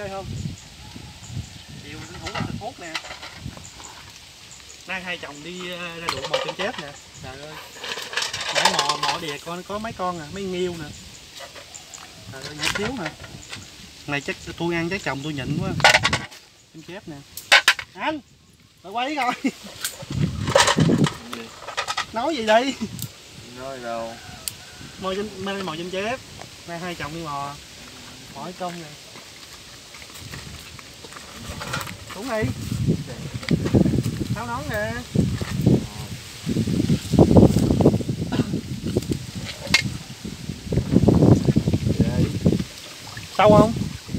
ghê không? Chiều cũng thủ thành phốt nè. Nay hai chồng đi ra ruộng mò chân chép nè. Trời ơi. Nãy mò đè con có mấy con à, mấy nghiêu nè. Trời ơi, nhỏ xíu nè. Này chắc tôi ăn chắc chồng tôi nhịn quá. Chân chép nè. Anh, rồi quay coi. Nói gì đi? Nói đâu? Mò chân chép. Nay hai chồng đi mò. Hỏi công nè. Xuống đi. Tháo nón nè. Sâu không?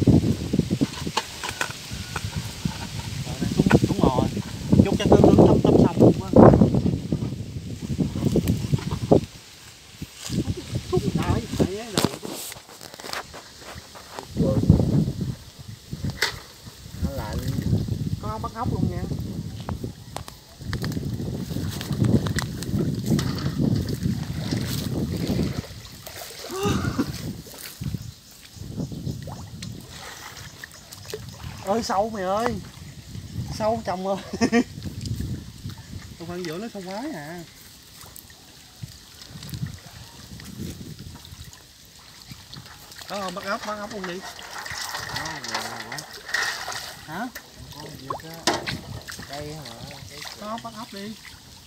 Xuống mò chút cho tôi hướng tắm xong luôn quá. Xuống đợi phải rồi. Nó lạnh. Có bắt ốc luôn nha. Ơi sâu mày ơi, sâu chồng ơi. Tôi khoan giữa nó sâu quá à. Có không? Bắt ốc luôn đi. Hả? Có gì đó. Đây hả? Có bắt ốc đi.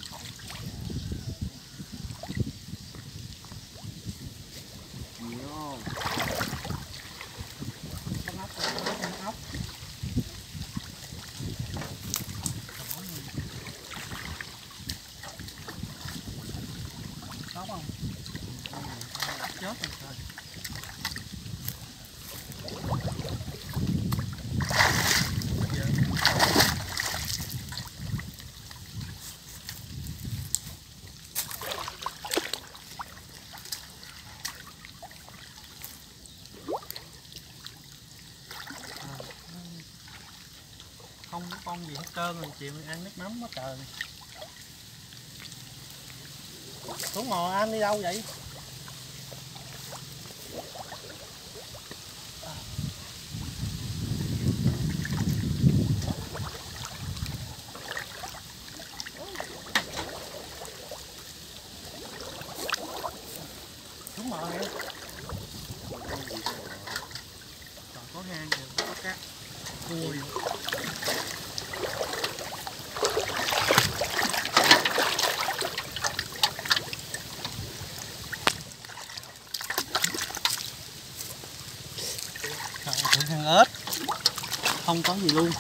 Nhiều không? Bắt ốc. Có không? Chết rồi trời. Không có con gì hết trơn rồi, chiều ăn nước mắm quá trời. Xuống mò anh đi đâu vậy? Xuống mò nè. Còn có hang kìa, có cá. Ui. Thử hang ếch. Không có gì luôn.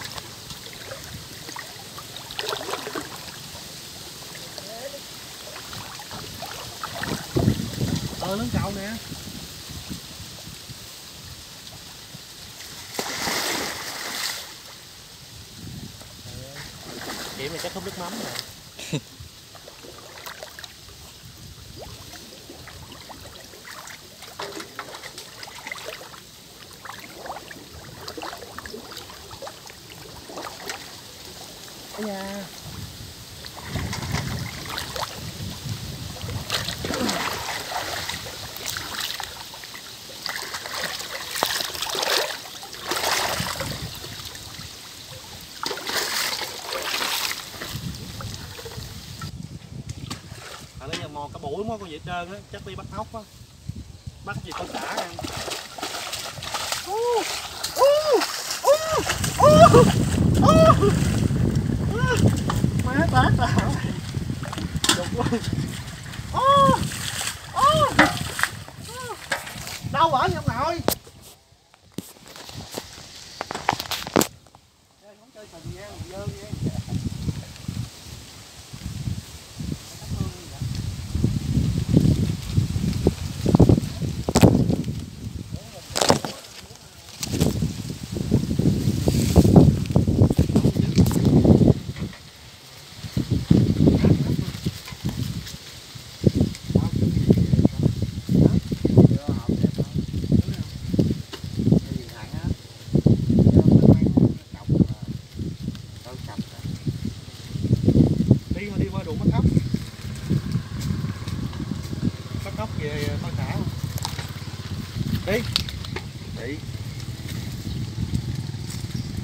Lớn cậu nè. Chị mày chắc húp nước mắm rồi. Ây da. Bây giờ mò cả buổi mới con vậy trơn á, chắc đi bắt ốc á. Bắt gì con xả ăn. Má bát là đục luôn. Đâu ở trong nội. Không chơi tình nha, dơ nha.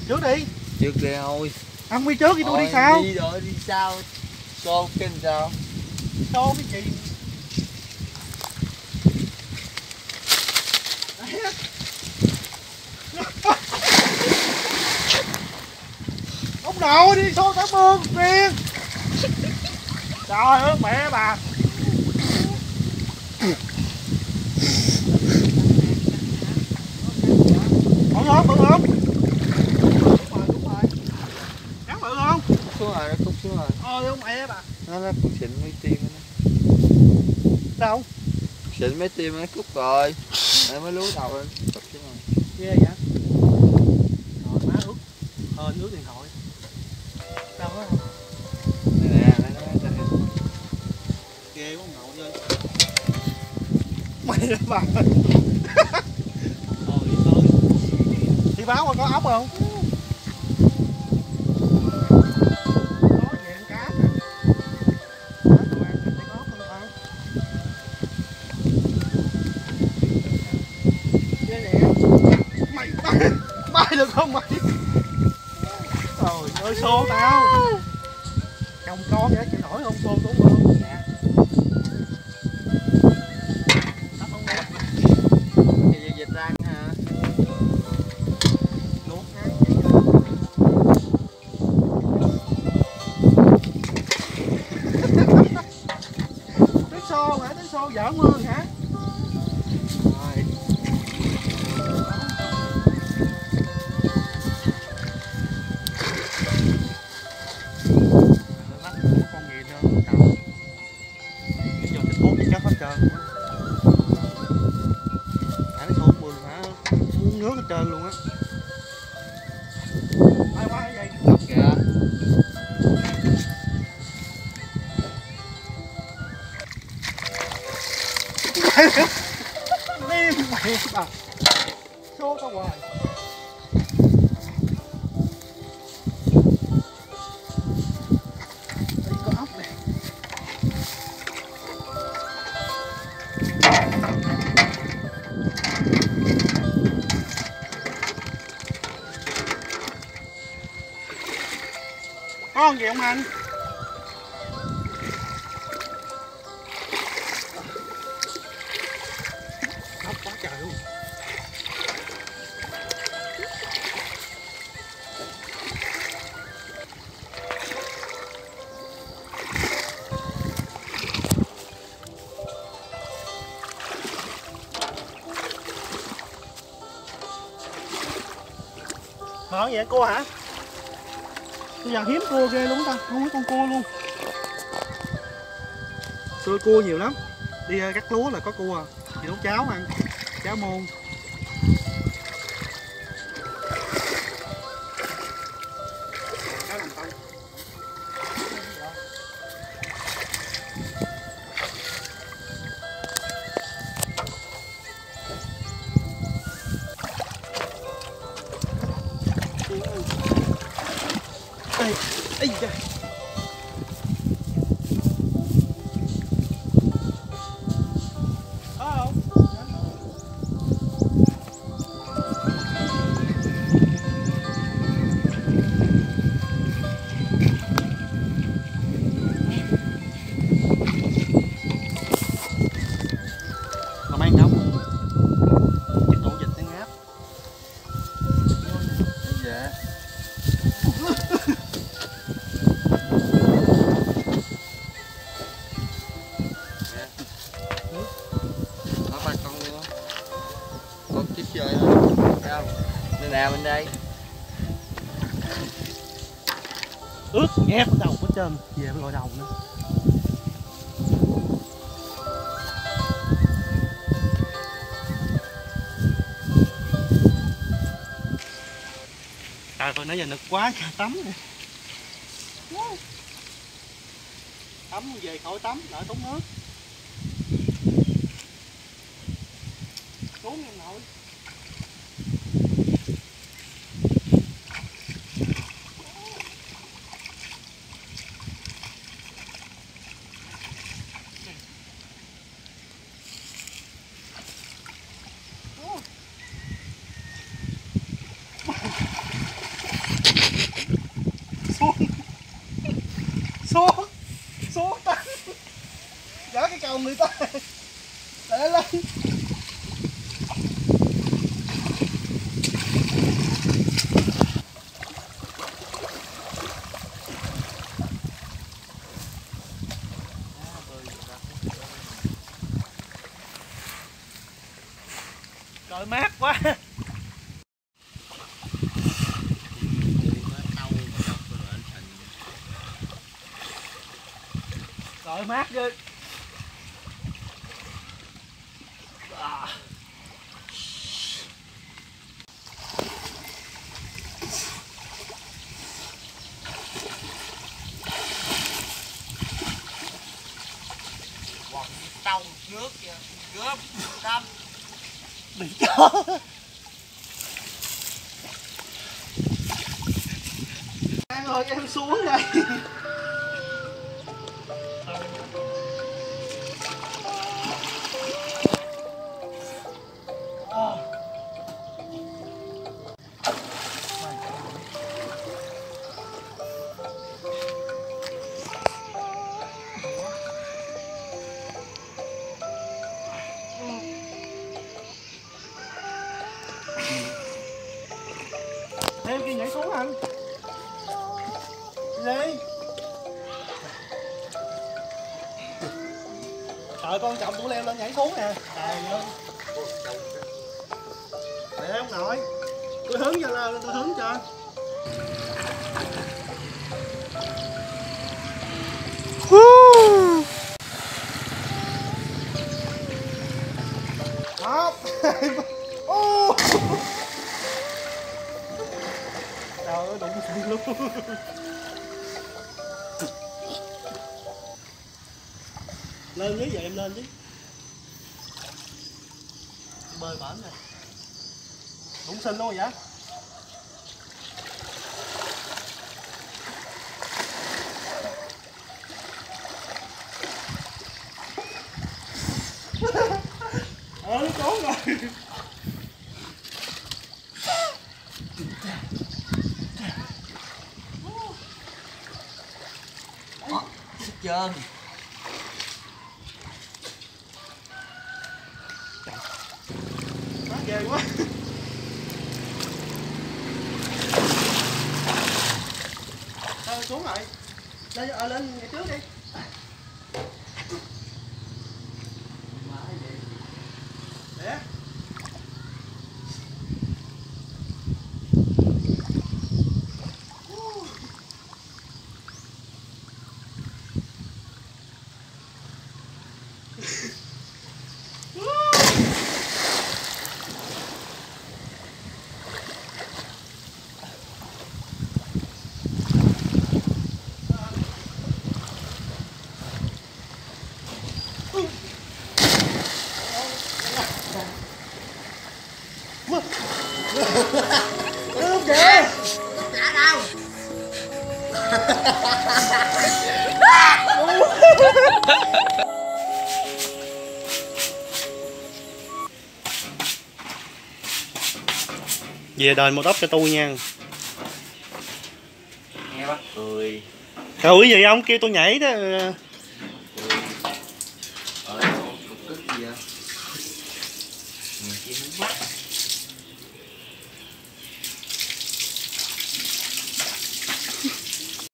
Trước đi. Trước đi thôi. Ông đi trước thì tôi đi sau. Đi rồi đi sau. Xô kinh sao? Xô cái gì? Ông nội đi xô cả mương riêng. Trời ơi mẹ bà. Bự không? Bự không? Đúng rồi. Cắn bự không? Xuống rồi, nó cút xuống rồi. Ôi ông mẹ bà. Nó cục xịn mấy tim nó. Đâu? Xịn mấy tim nó cút rồi. Nó mới lú đầu lên, cút xuống rồi. Ghê vậy? Rồi má ướt. Ướt điện thoại. Đâu có không? Nè, Ghê quá ông nội ơi. Mày bà ơi. Thì báo mà có ốc không? Có về ăn cá nè. Đó, tụi ăn thì có không thôi. Đây nè. Mày bay được không mày? Trời ơi xô tao. Chồng con vậy chịu nổi không xô đúng không? Dạ. Thì dịch răng hả? Luộc ăn vậy. Tiếng xô hả? Tiếng xô dở mương hả? Rồi. Bắt con gì đâu cầm. Bây giờ thịt bốt chắc hết trơn. Hả nó xô mương hả? Muốn nước hết trơn luôn á. Ai qua vậy? Lóc kìa. Liêm mẹ bà. Xô tao hoài. Đây có ốc nè. Có con gì không anh? Ốc quá trời luôn. Mở vậy cua hả? Bây giờ hiếm cua ghê luôn ta, không có con cua luôn. Xưa cua nhiều lắm. Đi cắt lúa là có cua, thì nấu cháo ăn, cháo môn. Cá làm tông. Ê, ê da. Có không? Làm ăn không? Cái tủ vịt nó ngáp. Dạ. Nó ba con luôn á. Con tiếp chơi thôi. Thấy không? Đây nè bên đây. Ướt ghép đầu hết trơn, về phải gọi đầu nữa. Trời ơi nãy giờ nực quá tắm nè. Tắm về khỏi tắm đợi tốn nước. Xuống em nội. cầu người ta. Để lên. Trời mát quá. Trời mát ghê. Trong nước kìa, gớm, cam. Bị chó. Em ơi em xuống đây. Em kia nhảy xuống anh. Gì? Trời con chồng tôi leo lên nhảy xuống nè. Trời ơi. Để ông nội. Tôi hướng cho lên, tôi hướng cho. Một, hai, ba. Trời ơi đụng xanh luôn. Lên dưới vậy em lên chứ. Bơi bển này. Đụng xanh luôn vậy. Nó trốn rồi. Hết trơn. Má ghê quá. Thôi xuống lại. Lên ngày trước đi. Để. Kìa. Trả đâu? Về đền một tóc cho tôi nha. Nghe bác cười. Cười gì ông kêu tôi nhảy đó. Cục cứt gì vậy? Nghe chi muốn bắt.